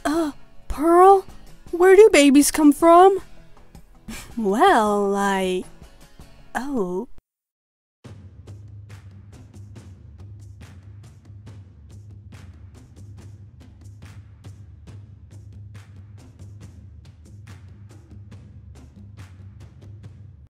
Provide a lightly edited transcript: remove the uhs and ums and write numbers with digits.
Pearl, where do babies come from? Well, oh,